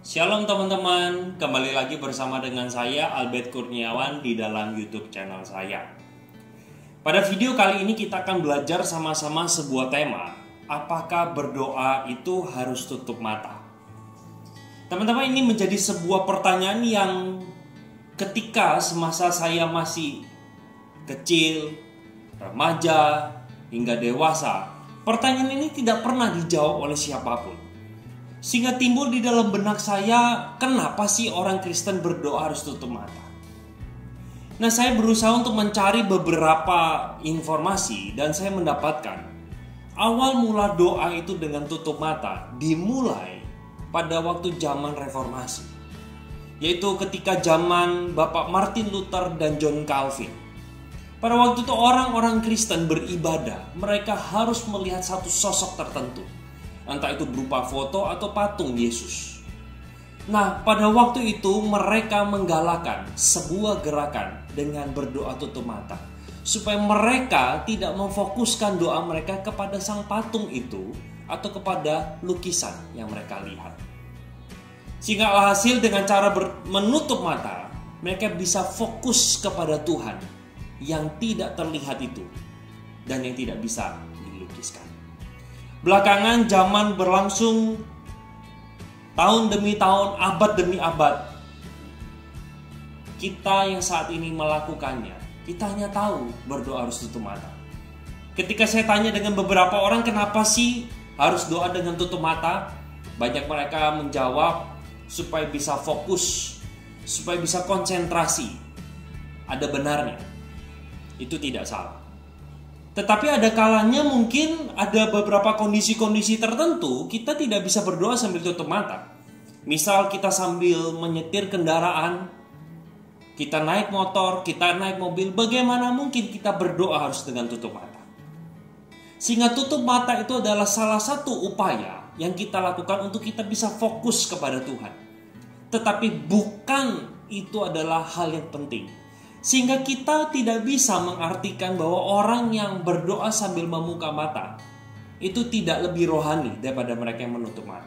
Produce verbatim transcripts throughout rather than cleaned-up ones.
Shalom teman-teman, kembali lagi bersama dengan saya Albert Kurniawan di dalam YouTube channel saya. Pada video kali ini kita akan belajar sama-sama sebuah tema, apakah berdoa itu harus tutup mata? Teman-teman, ini menjadi sebuah pertanyaan yang ketika semasa saya masih kecil, remaja, hingga dewasa, pertanyaan ini tidak pernah dijawab oleh siapapun. Sehingga timbul di dalam benak saya, kenapa sih orang Kristen berdoa harus tutup mata? Nah, saya berusaha untuk mencari beberapa informasi dan saya mendapatkan awal mula doa itu dengan tutup mata dimulai pada waktu zaman reformasi, yaitu ketika zaman Bapak Martin Luther dan John Calvin. Pada waktu itu orang-orang Kristen beribadah, mereka harus melihat satu sosok tertentu, entah itu berupa foto atau patung Yesus. Nah, pada waktu itu mereka menggalakkan sebuah gerakan dengan berdoa tutup mata, supaya mereka tidak memfokuskan doa mereka kepada sang patung itu atau kepada lukisan yang mereka lihat. Sehingga alhasil dengan cara menutup mata, mereka bisa fokus kepada Tuhan yang tidak terlihat itu dan yang tidak bisa dilukiskan. Belakangan zaman berlangsung tahun demi tahun, abad demi abad. Kita yang saat ini melakukannya, kita hanya tahu berdoa harus tutup mata. Ketika saya tanya dengan beberapa orang, kenapa sih harus doa dengan tutup mata? Banyak mereka menjawab supaya bisa fokus, supaya bisa konsentrasi. Ada benarnya, itu tidak salah. Tetapi ada kalanya mungkin ada beberapa kondisi-kondisi tertentu kita tidak bisa berdoa sambil tutup mata. Misal kita sambil menyetir kendaraan, kita naik motor, kita naik mobil, bagaimana mungkin kita berdoa harus dengan tutup mata? Sehingga tutup mata itu adalah salah satu upaya yang kita lakukan untuk kita bisa fokus kepada Tuhan. Tetapi bukan itu adalah hal yang penting. Sehingga kita tidak bisa mengartikan bahwa orang yang berdoa sambil membuka mata itu tidak lebih rohani daripada mereka yang menutup mata.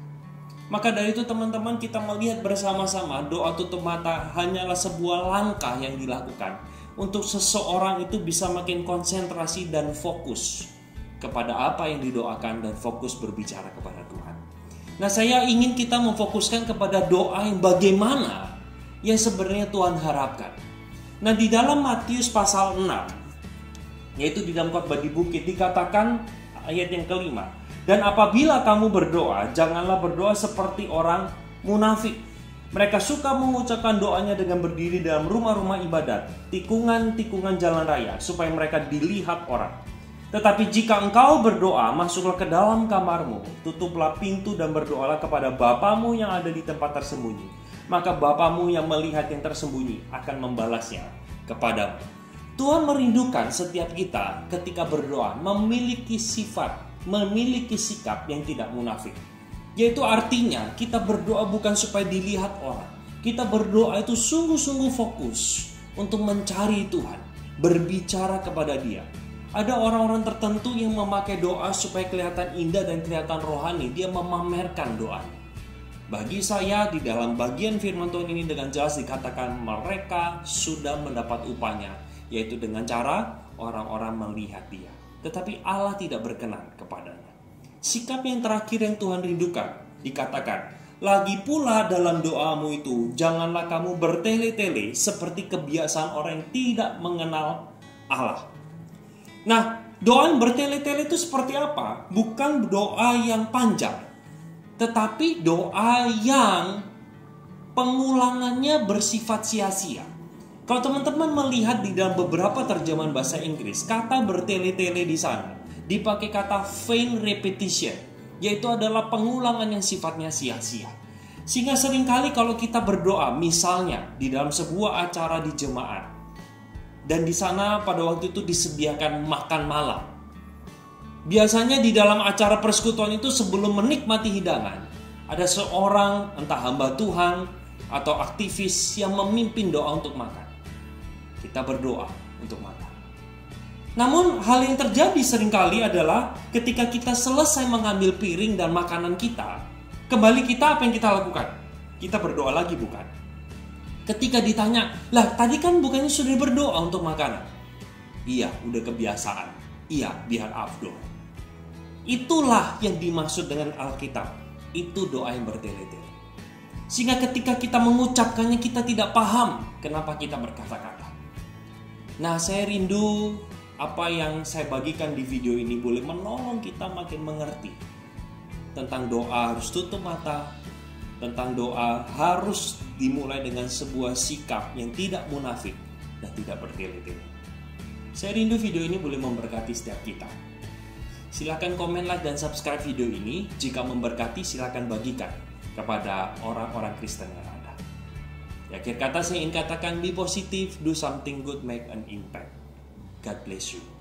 Maka dari itu teman-teman, kita melihat bersama-sama doa tutup mata hanyalah sebuah langkah yang dilakukan untuk seseorang itu bisa makin konsentrasi dan fokus kepada apa yang didoakan dan fokus berbicara kepada Tuhan. Nah, saya ingin kita memfokuskan kepada doa yang bagaimana yang sebenarnya Tuhan harapkan. Nah, di dalam Matius pasal enam, yaitu di dalam khotbah di bukit, dikatakan ayat yang kelima, dan apabila kamu berdoa, janganlah berdoa seperti orang munafik. Mereka suka mengucapkan doanya dengan berdiri dalam rumah-rumah ibadat, tikungan-tikungan jalan raya, supaya mereka dilihat orang. Tetapi jika engkau berdoa, masuklah ke dalam kamarmu, tutuplah pintu dan berdoalah kepada Bapamu yang ada di tempat tersembunyi. Maka Bapamu yang melihat yang tersembunyi akan membalasnya kepadamu. Tuhan merindukan setiap kita ketika berdoa memiliki sifat, memiliki sikap yang tidak munafik. Yaitu artinya kita berdoa bukan supaya dilihat orang. Kita berdoa itu sungguh-sungguh fokus untuk mencari Tuhan, berbicara kepada Dia. Ada orang-orang tertentu yang memakai doa supaya kelihatan indah dan kelihatan rohani. Dia memamerkan doanya. Bagi saya, di dalam bagian firman Tuhan ini dengan jelas dikatakan mereka sudah mendapat upahnya, yaitu dengan cara orang-orang melihat Dia. Tetapi Allah tidak berkenan kepadanya. Sikap yang terakhir yang Tuhan rindukan, dikatakan, lagi pula dalam doamu itu, janganlah kamu bertele-tele seperti kebiasaan orang yang tidak mengenal Allah. Nah, doa yang bertele-tele itu seperti apa? Bukan doa yang panjang, tetapi doa yang pengulangannya bersifat sia-sia. Kalau teman-teman melihat di dalam beberapa terjemahan bahasa Inggris, kata bertele-tele di sana dipakai kata vain repetition, yaitu adalah pengulangan yang sifatnya sia-sia. Sehingga seringkali kalau kita berdoa, misalnya di dalam sebuah acara di jemaat, dan di sana pada waktu itu disediakan makan malam. Biasanya di dalam acara persekutuan itu sebelum menikmati hidangan, ada seorang entah hamba Tuhan atau aktivis yang memimpin doa untuk makan. Kita berdoa untuk makan. Namun hal yang terjadi seringkali adalah ketika kita selesai mengambil piring dan makanan kita, kembali kita apa yang kita lakukan? kita berdoa lagi bukan? Ketika ditanya, lah tadi kan bukannya sudah berdoa untuk makanan? Iya, udah kebiasaan. Iya, biar afdol. Itulah yang dimaksud dengan Alkitab. Itu doa yang bertele-tele. Sehingga ketika kita mengucapkannya, kita tidak paham kenapa kita berkata-kata. Nah, saya rindu apa yang saya bagikan di video ini boleh menolong kita makin mengerti tentang doa harus tutup mata, tentang doa harus dimulai dengan sebuah sikap yang tidak munafik dan tidak bertele-tele. Saya rindu video ini boleh memberkati setiap kita. Silakan komen, like, dan subscribe video ini. Jika memberkati, silakan bagikan kepada orang-orang Kristen yang ada. Di akhir kata saya ingin katakan, be positive, do something good, make an impact. God bless you.